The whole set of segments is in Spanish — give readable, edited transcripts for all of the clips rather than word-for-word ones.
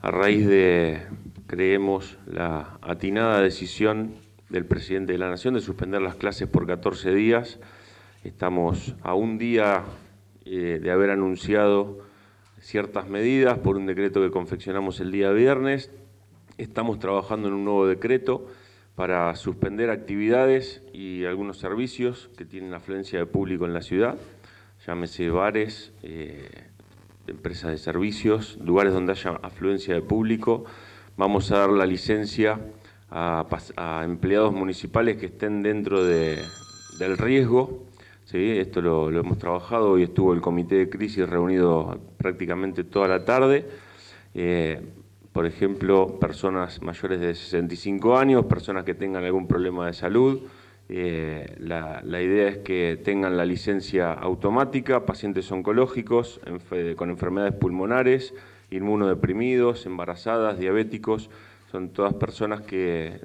a raíz de, creemos, la atinada decisión del presidente de la Nación de suspender las clases por 14 días. Estamos a un día de haber anunciado ciertas medidas por un decreto que confeccionamos el día viernes. Estamos trabajando en un nuevo decreto para suspender actividades y algunos servicios que tienen afluencia de público en la ciudad, llámese bares, empresas de servicios, lugares donde haya afluencia de público. Vamos a dar la licencia a empleados municipales que estén dentro del riesgo. ¿Sí? Esto lo hemos trabajado, hoy estuvo el comité de crisis reunido prácticamente toda la tarde. Por ejemplo, personas mayores de 65 años, personas que tengan algún problema de salud. La idea es que tengan la licencia automática, pacientes oncológicos, con enfermedades pulmonares, inmunodeprimidos, embarazadas, diabéticos. Son todas personas que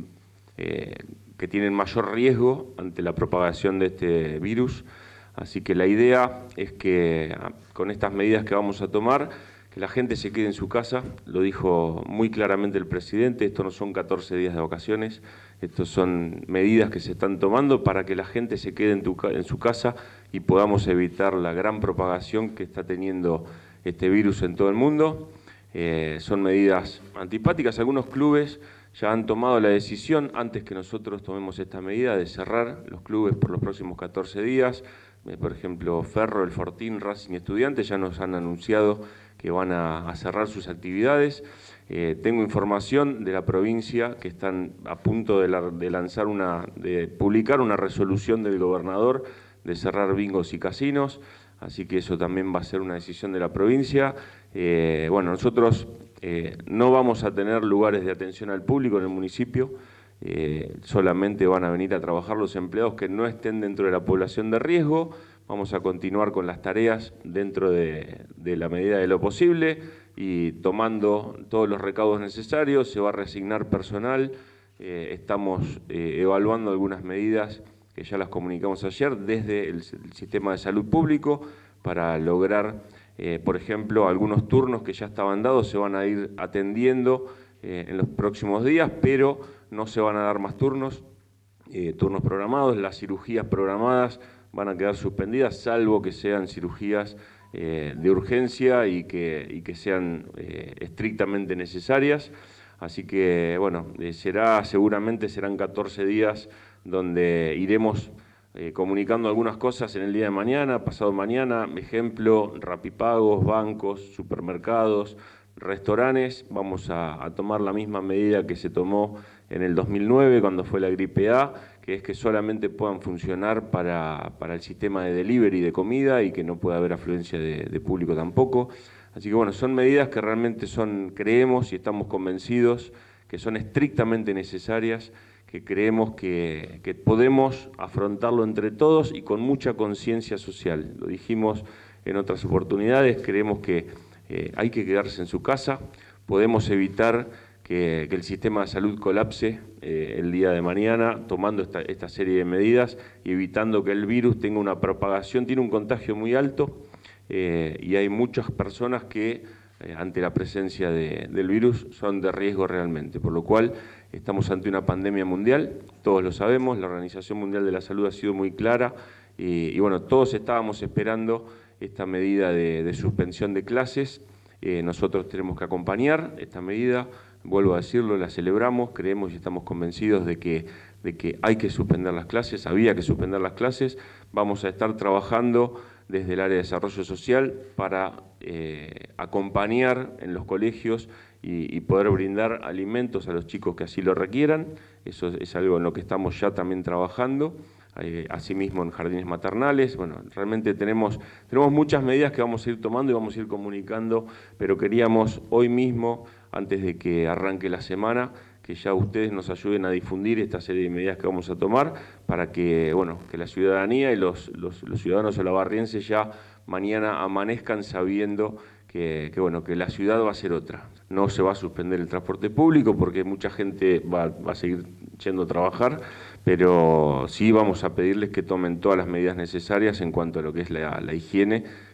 tienen mayor riesgo ante la propagación de este virus. Así que la idea es que con estas medidas que vamos a tomar, que la gente se quede en su casa. Lo dijo muy claramente el presidente, esto no son 14 días de vacaciones, estos son medidas que se están tomando para que la gente se quede en su casa y podamos evitar la gran propagación que está teniendo este virus en todo el mundo. Son medidas antipáticas. Algunos clubes ya han tomado la decisión, antes que nosotros tomemos esta medida, de cerrar los clubes por los próximos 14 días. Por ejemplo, Ferro, el Fortín, Racing, Estudiantes ya nos han anunciado que van a cerrar sus actividades. Tengo información de la provincia que están a punto de publicar una resolución del gobernador de cerrar bingos y casinos, así que eso también va a ser una decisión de la provincia. Bueno, nosotros no vamos a tener lugares de atención al público en el municipio, solamente van a venir a trabajar los empleados que no estén dentro de la población de riesgo. Vamos a continuar con las tareas dentro de la medida de lo posible y tomando todos los recaudos necesarios. Se va a reasignar personal. Estamos evaluando algunas medidas que ya las comunicamos ayer desde el sistema de salud público para lograr, por ejemplo, algunos turnos que ya estaban dados se van a ir atendiendo en los próximos días, pero no se van a dar más turnos programados. Las cirugías programadas van a quedar suspendidas, salvo que sean cirugías de urgencia y que sean estrictamente necesarias. Así que, bueno, seguramente serán 14 días donde iremos comunicando algunas cosas en el día de mañana, pasado mañana. Ejemplo, Rapipagos, bancos, supermercados, restaurantes. Vamos a tomar la misma medida que se tomó en el 2009 cuando fue la gripe A, que es que solamente puedan funcionar para el sistema de delivery de comida y que no pueda haber afluencia de público tampoco. Así que bueno, son medidas que realmente creemos y estamos convencidos que son estrictamente necesarias, que creemos que podemos afrontarlo entre todos y con mucha conciencia social. Lo dijimos en otras oportunidades, creemos que hay que quedarse en su casa, podemos evitar que el sistema de salud colapse el día de mañana, tomando esta serie de medidas y evitando que el virus tenga una propagación, tiene un contagio muy alto y hay muchas personas que ante la presencia del virus son de riesgo realmente, por lo cual estamos ante una pandemia mundial, todos lo sabemos, la Organización Mundial de la Salud ha sido muy clara y bueno, todos estábamos esperando esta medida de suspensión de clases. Nosotros tenemos que acompañar esta medida, vuelvo a decirlo, la celebramos, creemos y estamos convencidos de que hay que suspender las clases, había que suspender las clases. Vamos a estar trabajando desde el área de desarrollo social para acompañar en los colegios y poder brindar alimentos a los chicos que así lo requieran. Eso es algo en lo que estamos ya también trabajando. Asimismo en jardines maternales. Bueno, realmente tenemos muchas medidas que vamos a ir tomando y vamos a ir comunicando, pero queríamos hoy mismo, antes de que arranque la semana, que ya ustedes nos ayuden a difundir esta serie de medidas que vamos a tomar para que, bueno, que la ciudadanía y los ciudadanos olavarrienses ya mañana amanezcan sabiendo que la ciudad va a ser otra. No se va a suspender el transporte público porque mucha gente va a seguir yendo a trabajar, pero sí vamos a pedirles que tomen todas las medidas necesarias en cuanto a lo que es la higiene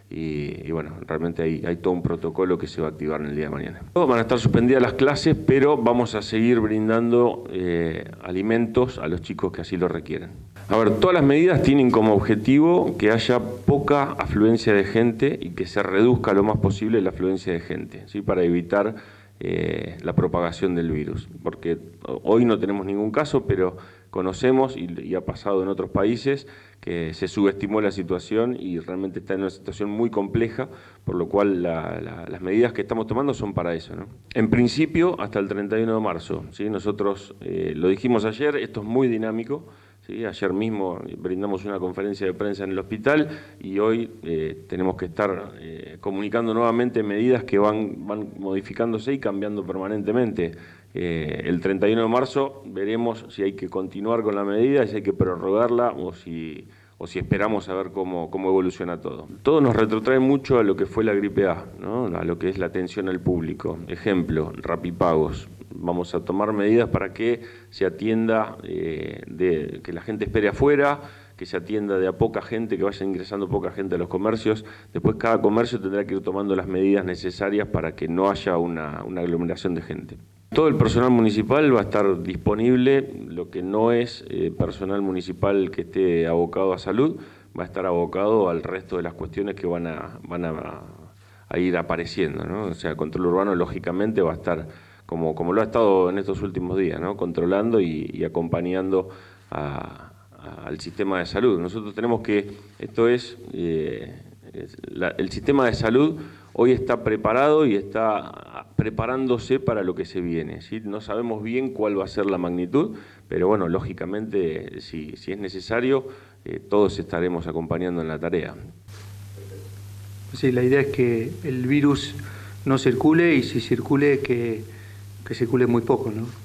y bueno, realmente hay todo un protocolo que se va a activar en el día de mañana. Van a estar suspendidas las clases, pero vamos a seguir brindando alimentos a los chicos que así lo requieren. A ver, todas las medidas tienen como objetivo que haya poca afluencia de gente y que se reduzca lo más posible la afluencia de gente, ¿sí? Para evitar la propagación del virus. Porque hoy no tenemos ningún caso, pero conocemos, y ha pasado en otros países, que se subestimó la situación y realmente está en una situación muy compleja, por lo cual las medidas que estamos tomando son para eso, ¿no? En principio, hasta el 31 de marzo, ¿sí? Nosotros lo dijimos ayer, esto es muy dinámico. ¿Sí? Ayer mismo brindamos una conferencia de prensa en el hospital y hoy tenemos que estar comunicando nuevamente medidas que van modificándose y cambiando permanentemente. El 31 de marzo veremos si hay que continuar con la medida, si hay que prorrogarla o si esperamos a ver cómo evoluciona todo. Todo nos retrotrae mucho a lo que fue la gripe A, ¿no? A lo que es la atención al público. Ejemplo, Rapipagos. Vamos a tomar medidas para que se atienda, que la gente espere afuera, que se atienda de a poca gente, que vaya ingresando poca gente a los comercios. Después cada comercio tendrá que ir tomando las medidas necesarias para que no haya una aglomeración de gente. Todo el personal municipal va a estar disponible, lo que no es personal municipal que esté abocado a salud, va a estar abocado al resto de las cuestiones que van a ir apareciendo, ¿no? O sea, control urbano lógicamente va a estar como lo ha estado en estos últimos días, ¿no? Controlando y acompañando al sistema de salud. Nosotros tenemos que, el sistema de salud hoy está preparado y está preparándose para lo que se viene, ¿sí? No sabemos bien cuál va a ser la magnitud, pero bueno, lógicamente, si es necesario, todos estaremos acompañando en la tarea. Sí, la idea es que el virus no circule y si circule, que circule muy poco, ¿no?